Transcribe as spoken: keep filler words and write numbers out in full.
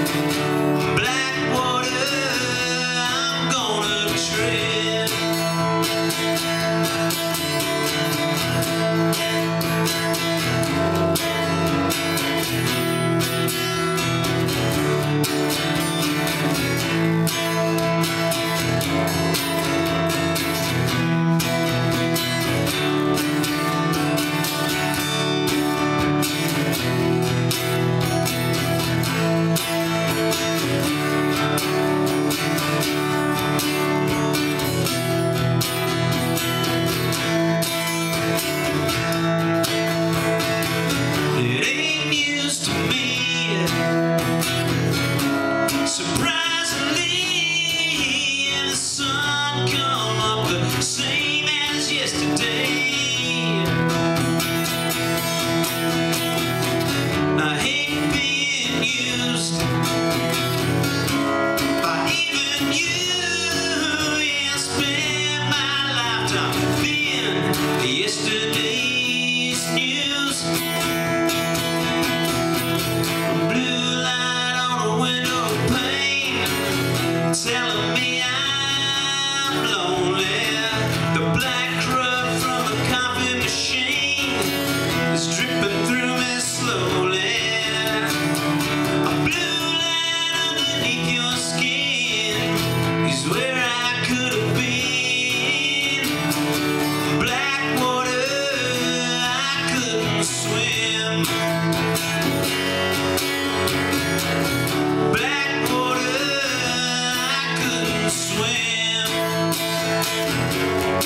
Yesterday's news, blue light on a window pane, telling me I'm lonely. The black crud from a coffee machine is dripping through me slowly. A blue light underneath your skin is where I could have been. Swim. Black water, I couldn't swim.